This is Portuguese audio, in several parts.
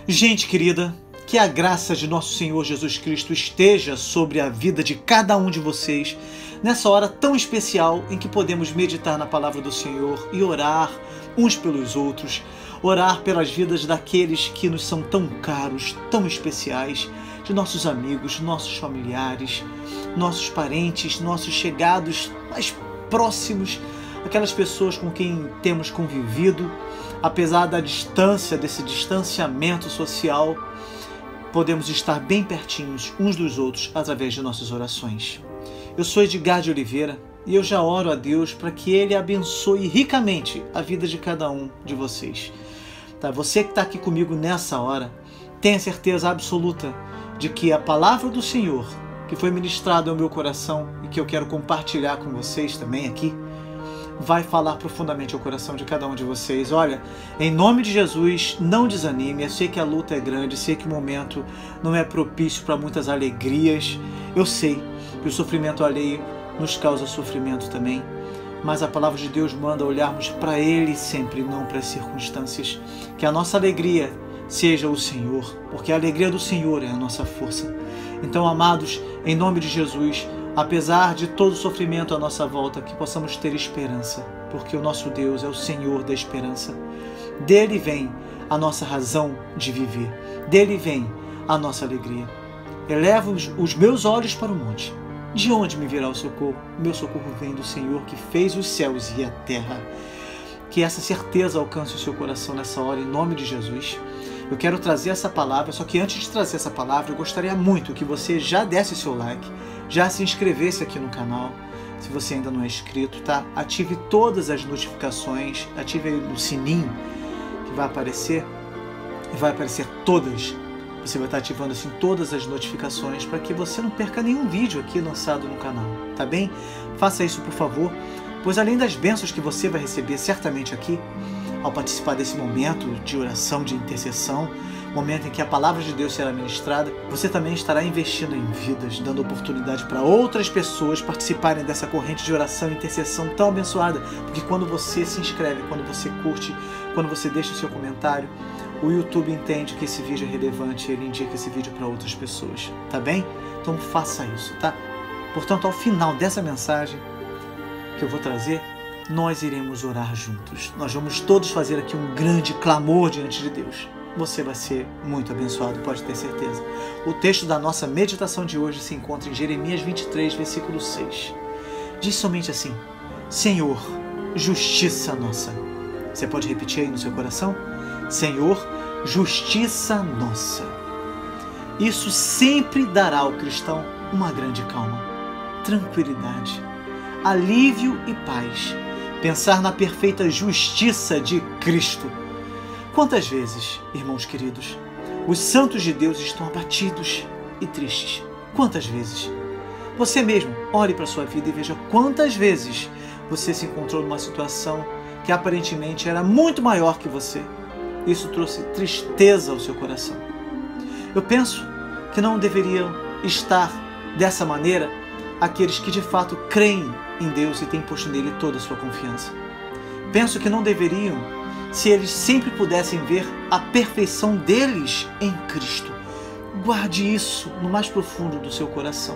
Gente querida, que a graça de nosso Senhor Jesus Cristo esteja sobre a vida de cada um de vocês nessa hora tão especial em que podemos meditar na palavra do Senhor e orar uns pelos outros, orar pelas vidas daqueles que nos são tão caros, tão especiais, de nossos amigos, nossos familiares, nossos parentes, nossos chegados mais próximos, aquelas pessoas com quem temos convivido, apesar da distância, desse distanciamento social, podemos estar bem pertinhos uns dos outros através de nossas orações. Eu sou Edgar de Oliveira e eu já oro a Deus para que Ele abençoe ricamente a vida de cada um de vocês. Tá? Você que está aqui comigo nessa hora, tenha certeza absoluta de que a palavra do Senhor, que foi ministrada ao meu coração e que eu quero compartilhar com vocês também aqui, vai falar profundamente ao coração de cada um de vocês. Olha, em nome de Jesus, não desanime. Eu sei que a luta é grande, sei que o momento não é propício para muitas alegrias. Eu sei que o sofrimento alheio nos causa sofrimento também. Mas a palavra de Deus manda olharmos para Ele sempre, não para as circunstâncias. Que a nossa alegria seja o Senhor, porque a alegria do Senhor é a nossa força. Então, amados, em nome de Jesus, apesar de todo o sofrimento à nossa volta, que possamos ter esperança, porque o nosso Deus é o Senhor da esperança. Dele vem a nossa razão de viver, dele vem a nossa alegria. Elevo os meus olhos para o monte. De onde me virá o socorro? O meu socorro vem do Senhor que fez os céus e a terra. Que essa certeza alcance o seu coração nessa hora, em nome de Jesus. Eu quero trazer essa palavra, só que antes de trazer essa palavra, eu gostaria muito que você já desse seu like, já se inscrevesse aqui no canal, se você ainda não é inscrito, tá? Ative todas as notificações, ative aí o sininho que vai aparecer, e vai aparecer todas. Você vai estar ativando assim todas as notificações para que você não perca nenhum vídeo aqui lançado no canal, tá bem? Faça isso, por favor, pois além das bênçãos que você vai receber certamente aqui, ao participar desse momento de oração, de intercessão, momento em que a palavra de Deus será ministrada, você também estará investindo em vidas, dando oportunidade para outras pessoas participarem dessa corrente de oração e intercessão tão abençoada, porque quando você se inscreve, quando você curte, quando você deixa o seu comentário, o YouTube entende que esse vídeo é relevante e ele indica esse vídeo para outras pessoas, tá bem? Então faça isso, tá? Portanto, ao final dessa mensagem que eu vou trazer, nós iremos orar juntos. Nós vamos todos fazer aqui um grande clamor diante de Deus. Você vai ser muito abençoado, pode ter certeza. O texto da nossa meditação de hoje se encontra em Jeremias 23, versículo 6. Diz somente assim: Senhor, justiça nossa. Você pode repetir aí no seu coração? Senhor, justiça nossa. Isso sempre dará ao cristão uma grande calma, tranquilidade, alívio e paz. Pensar na perfeita justiça de Cristo. Quantas vezes, irmãos queridos, os santos de Deus estão abatidos e tristes? Quantas vezes? Você mesmo, olhe para a sua vida e veja quantas vezes você se encontrou numa situação que aparentemente era muito maior que você. Isso trouxe tristeza ao seu coração. Eu penso que não deveriam estar dessa maneira aqueles que de fato creem em Deus e têm posto nele toda a sua confiança. Penso que não deveriam, se eles sempre pudessem ver a perfeição deles em Cristo. Guarde isso no mais profundo do seu coração.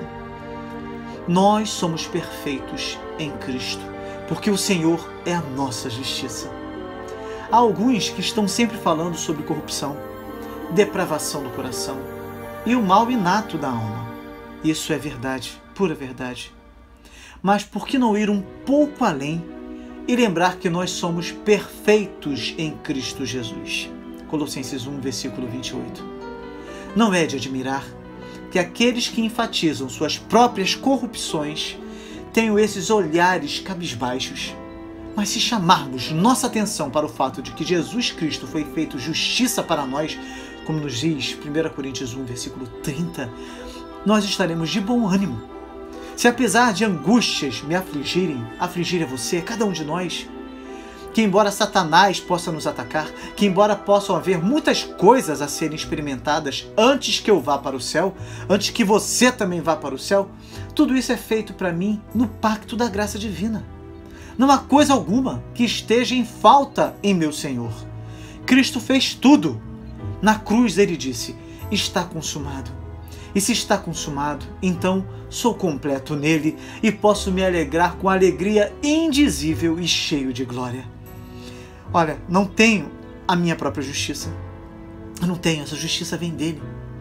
Nós somos perfeitos em Cristo, porque o Senhor é a nossa justiça. Há alguns que estão sempre falando sobre corrupção, depravação do coração e o mal inato da alma. Isso é verdade, pura verdade. Mas por que não ir um pouco além e lembrar que nós somos perfeitos em Cristo Jesus? Colossenses 1, versículo 28. Não é de admirar que aqueles que enfatizam suas próprias corrupções tenham esses olhares cabisbaixos. Mas se chamarmos nossa atenção para o fato de que Jesus Cristo foi feito justiça para nós, como nos diz 1 Coríntios 1, versículo 30, nós estaremos de bom ânimo. Se apesar de angústias me afligirem a você, cada um de nós, que embora Satanás possa nos atacar, que embora possam haver muitas coisas a serem experimentadas antes que eu vá para o céu, antes que você também vá para o céu, tudo isso é feito para mim no pacto da graça divina. Não há coisa alguma que esteja em falta em meu Senhor. Cristo fez tudo. Na cruz ele disse: está consumado. E se está consumado, então sou completo nele e posso me alegrar com alegria indizível e cheio de glória. Olha, não tenho a minha própria justiça. Eu não tenho, essa justiça vem dele.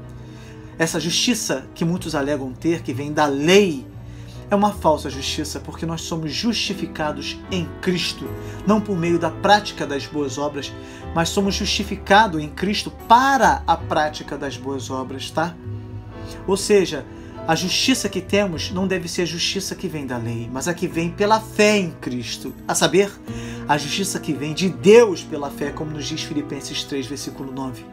Essa justiça que muitos alegam ter, que vem da lei, é uma falsa justiça, porque nós somos justificados em Cristo, não por meio da prática das boas obras, mas somos justificados em Cristo para a prática das boas obras, tá? Ou seja, a justiça que temos não deve ser a justiça que vem da lei, mas a que vem pela fé em Cristo. A saber, a justiça que vem de Deus pela fé, como nos diz Filipenses 3, versículo 9.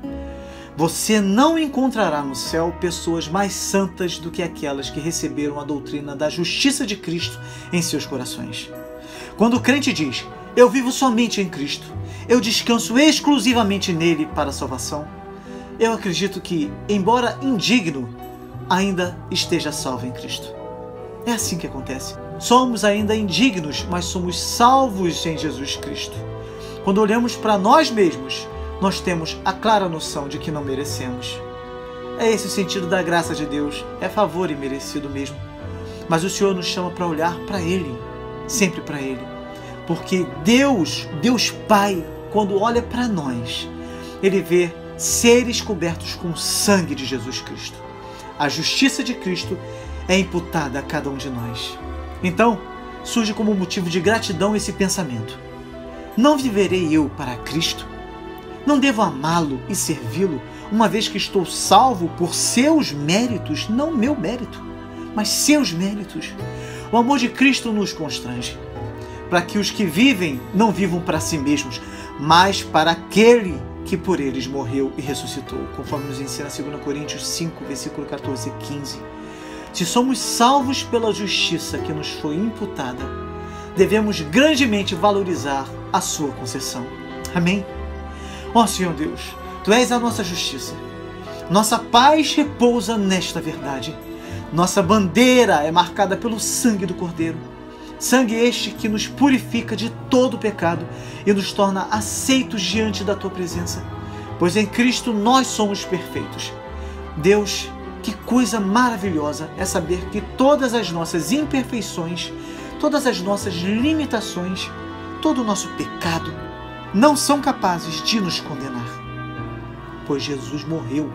Você não encontrará no céu pessoas mais santas do que aquelas que receberam a doutrina da justiça de Cristo em seus corações. Quando o crente diz: eu vivo somente em Cristo, eu descanso exclusivamente nele para a salvação, eu acredito que, embora indigno, ainda esteja salvo em Cristo. É assim que acontece. Somos ainda indignos, mas somos salvos em Jesus Cristo. Quando olhamos para nós mesmos, nós temos a clara noção de que não merecemos. É esse o sentido da graça de Deus, é favor imerecido mesmo. Mas o Senhor nos chama para olhar para Ele, sempre para Ele. Porque Deus Pai, quando olha para nós, Ele vê seres cobertos com o sangue de Jesus Cristo. A justiça de Cristo é imputada a cada um de nós. Então, surge como motivo de gratidão esse pensamento: não viverei eu para Cristo? Não devo amá-lo e servi-lo, uma vez que estou salvo por seus méritos, não meu mérito, mas seus méritos? O amor de Cristo nos constrange, para que os que vivem não vivam para si mesmos, mas para aquele que por eles morreu e ressuscitou, conforme nos ensina 2 Coríntios 5, versículo 14 e 15. Se somos salvos pela justiça que nos foi imputada, devemos grandemente valorizar a sua concessão. Amém? Ó Senhor Deus, Tu és a nossa justiça. Nossa paz repousa nesta verdade. Nossa bandeira é marcada pelo sangue do Cordeiro. Sangue este que nos purifica de todo o pecado e nos torna aceitos diante da Tua presença, pois em Cristo nós somos perfeitos. Deus, que coisa maravilhosa é saber que todas as nossas imperfeições, todas as nossas limitações, todo o nosso pecado não são capazes de nos condenar, pois Jesus morreu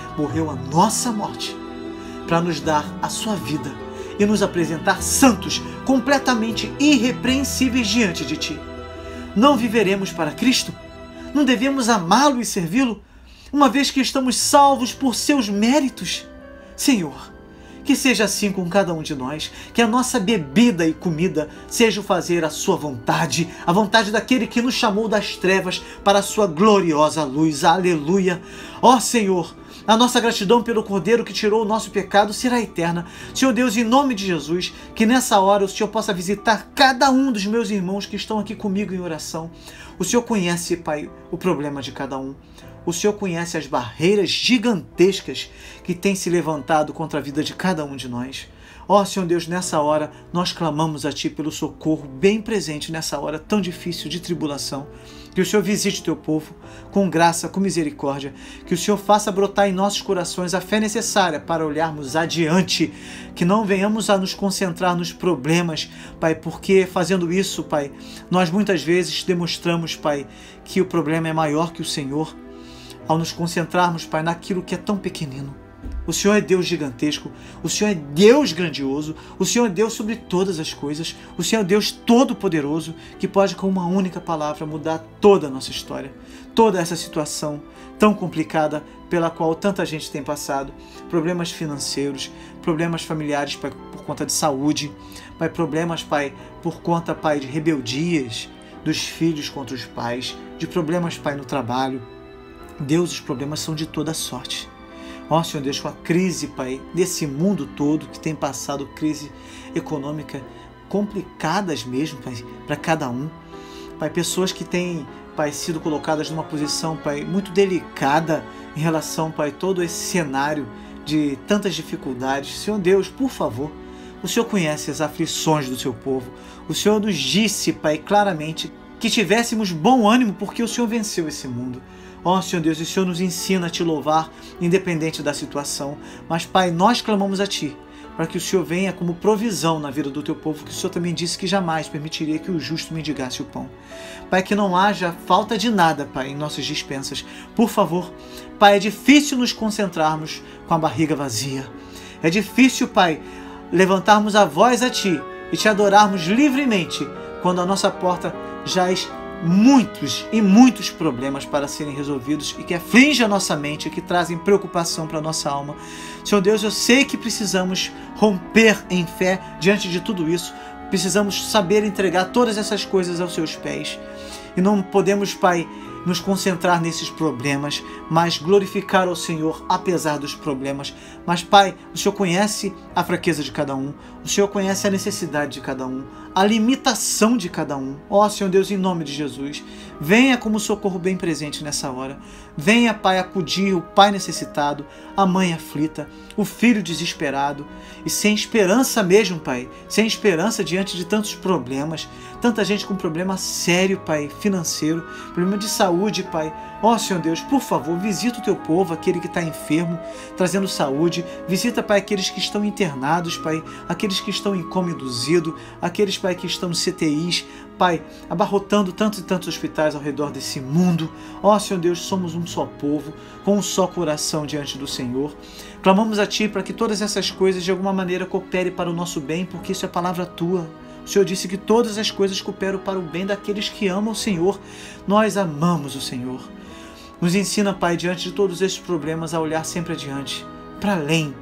a nossa morte para nos dar a sua vida e nos apresentar santos, completamente irrepreensíveis diante de Ti. Não viveremos para Cristo? Não devemos amá-lo e servi-lo, uma vez que estamos salvos por seus méritos? Senhor, que seja assim com cada um de nós, que a nossa bebida e comida seja o fazer a sua vontade, a vontade daquele que nos chamou das trevas para a sua gloriosa luz. Aleluia! Ó Senhor, a nossa gratidão pelo Cordeiro que tirou o nosso pecado será eterna. Senhor Deus, em nome de Jesus, que nessa hora o Senhor possa visitar cada um dos meus irmãos que estão aqui comigo em oração. O Senhor conhece, Pai, o problema de cada um. O Senhor conhece as barreiras gigantescas que têm se levantado contra a vida de cada um de nós. Ó Senhor Deus, nessa hora nós clamamos a Ti pelo socorro bem presente nessa hora tão difícil de tribulação. Que o Senhor visite o Teu povo com graça, com misericórdia. Que o Senhor faça brotar em nossos corações a fé necessária para olharmos adiante. Que não venhamos a nos concentrar nos problemas, Pai, porque fazendo isso, Pai, nós muitas vezes demonstramos, Pai, que o problema é maior que o Senhor, ao nos concentrarmos, Pai, naquilo que é tão pequenino. O Senhor é Deus gigantesco, o Senhor é Deus grandioso, o Senhor é Deus sobre todas as coisas, o Senhor é Deus todo-poderoso, que pode com uma única palavra mudar toda a nossa história, toda essa situação tão complicada pela qual tanta gente tem passado, problemas financeiros, problemas familiares, Pai, por conta de saúde, Pai, problemas, Pai, por conta, Pai, de rebeldias dos filhos contra os pais, de problemas, Pai, no trabalho. Deus, os problemas são de toda sorte. Ó Senhor Deus, com a crise, Pai, desse mundo todo que tem passado crise econômica complicadas mesmo, Pai, para cada um. Pai, pessoas que têm, Pai, sido colocadas numa posição, Pai, muito delicada em relação, Pai, todo esse cenário de tantas dificuldades. Senhor Deus, por favor, o Senhor conhece as aflições do seu povo. O Senhor nos disse, Pai, claramente que tivéssemos bom ânimo porque o Senhor venceu esse mundo. Ó Senhor Deus, e o Senhor nos ensina a Te louvar, independente da situação. Mas, Pai, nós clamamos a Ti, para que o Senhor venha como provisão na vida do Teu povo, que o Senhor também disse que jamais permitiria que o justo mendigasse o pão. Pai, que não haja falta de nada, Pai, em nossas dispensas. Por favor, Pai, é difícil nos concentrarmos com a barriga vazia. É difícil, Pai, levantarmos a voz a Ti e Te adorarmos livremente, quando a nossa porta jaz muitos problemas para serem resolvidos e que afligem a nossa mente e que trazem preocupação para a nossa alma. Senhor Deus, eu sei que precisamos romper em fé diante de tudo isso. Precisamos saber entregar todas essas coisas aos Seus pés. E não podemos, Pai, nos concentrar nesses problemas, mas glorificar ao Senhor apesar dos problemas. Mas, Pai, o Senhor conhece a fraqueza de cada um, o Senhor conhece a necessidade de cada um, a limitação de cada um. Ó Senhor Deus, em nome de Jesus, venha como socorro bem presente nessa hora. Venha, Pai, acudir o pai necessitado, a mãe aflita, o filho desesperado e sem esperança mesmo, Pai, sem esperança diante de tantos problemas, tanta gente com problema sério, Pai, financeiro, problema de saúde, Pai. Ó Senhor Deus, por favor, visita o Teu povo, aquele que está enfermo, trazendo saúde. Visita, Pai, aqueles que estão internados, Pai, aqueles que estão em coma induzido, aqueles, Pai, que estão nos CTIs, Pai, abarrotando tantos e tantos hospitais ao redor desse mundo. Ó Senhor Deus, somos um só povo, com um só coração diante do Senhor. Clamamos a Ti para que todas essas coisas de alguma maneira cooperem para o nosso bem, porque isso é palavra Tua. O Senhor disse que todas as coisas cooperam para o bem daqueles que amam o Senhor. Nós amamos o Senhor. Nos ensina, Pai, diante de todos esses problemas, a olhar sempre adiante, para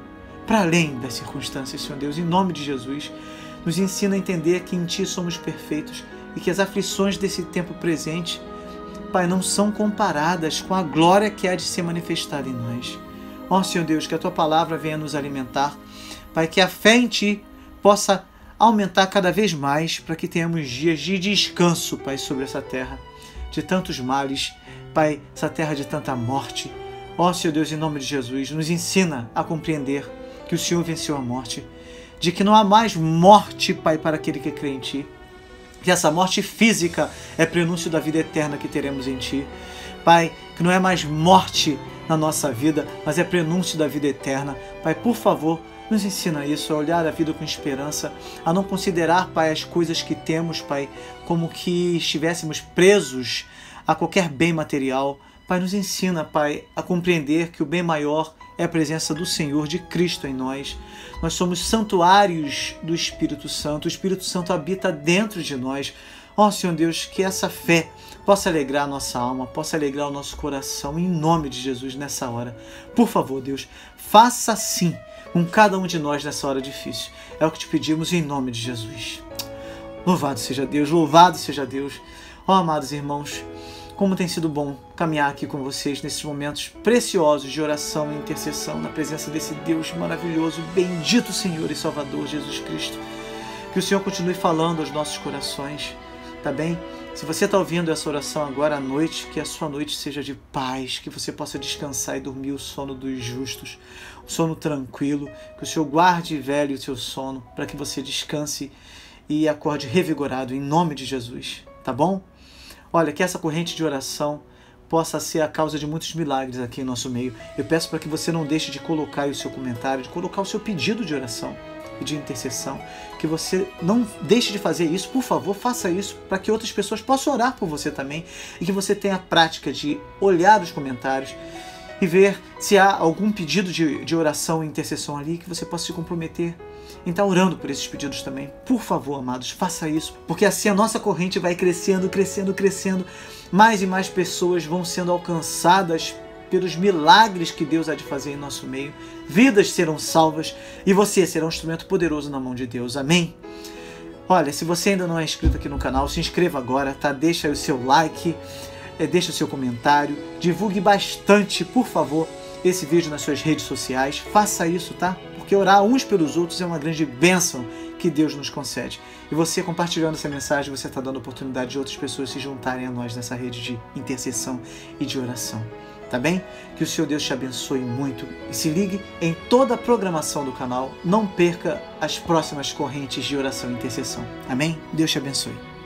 além das circunstâncias, Senhor Deus, em nome de Jesus. Nos ensina a entender que em Ti somos perfeitos e que as aflições desse tempo presente, Pai, não são comparadas com a glória que há de ser manifestada em nós. Ó Senhor Deus, que a Tua palavra venha nos alimentar, Pai, que a fé em Ti possa aumentar cada vez mais, para que tenhamos dias de descanso, Pai, sobre essa terra, de tantos males, Pai, essa terra de tanta morte. Ó Senhor Deus, em nome de Jesus, nos ensina a compreender que o Senhor venceu a morte, de que não há mais morte, Pai, para aquele que crê em Ti, que essa morte física é prenúncio da vida eterna que teremos em Ti. Pai, que não é mais morte na nossa vida, mas é prenúncio da vida eterna. Pai, por favor, nos ensina isso, a olhar a vida com esperança, a não considerar, Pai, as coisas que temos, Pai, como que estivéssemos presos a qualquer bem material. Pai, nos ensina, Pai, a compreender que o bem maior é a presença do Senhor, de Cristo em nós. Nós somos santuários do Espírito Santo, o Espírito Santo habita dentro de nós. Ó Senhor Deus, que essa fé possa alegrar a nossa alma, possa alegrar o nosso coração, em nome de Jesus, nessa hora. Por favor, Deus, faça assim com cada um de nós nessa hora difícil. É o que te pedimos em nome de Jesus. Louvado seja Deus, louvado seja Deus. Ó, amados irmãos, como tem sido bom caminhar aqui com vocês nesses momentos preciosos de oração e intercessão na presença desse Deus maravilhoso, bendito Senhor e Salvador Jesus Cristo. Que o Senhor continue falando aos nossos corações, tá bem? Se você está ouvindo essa oração agora à noite, que a sua noite seja de paz, que você possa descansar e dormir o sono dos justos, um sono tranquilo, que o Senhor guarde e vele o seu sono, para que você descanse e acorde revigorado em nome de Jesus, tá bom? Olha, que essa corrente de oração possa ser a causa de muitos milagres aqui em nosso meio. Eu peço para que você não deixe de colocar aí o seu comentário, de colocar o seu pedido de oração e de intercessão, que você não deixe de fazer isso, por favor, faça isso, para que outras pessoas possam orar por você também, e que você tenha a prática de olhar os comentários e ver se há algum pedido de oração e intercessão ali, que você possa se comprometer em estar orando por esses pedidos também. Por favor, amados, faça isso, porque assim a nossa corrente vai crescendo, crescendo, crescendo, mais e mais pessoas vão sendo alcançadas pelos milagres que Deus há de fazer em nosso meio, vidas serão salvas e você será um instrumento poderoso na mão de Deus. Amém? Olha, se você ainda não é inscrito aqui no canal, se inscreva agora, tá? Deixa aí o seu like, deixa o seu comentário, divulgue bastante, por favor, esse vídeo nas suas redes sociais. Faça isso, tá? Porque orar uns pelos outros é uma grande bênção que Deus nos concede. E você compartilhando essa mensagem, você está dando oportunidade de outras pessoas se juntarem a nós nessa rede de intercessão e de oração. Tá bem? Que o Senhor Deus te abençoe muito e se ligue em toda a programação do canal. Não perca as próximas correntes de oração e intercessão. Amém? Deus te abençoe.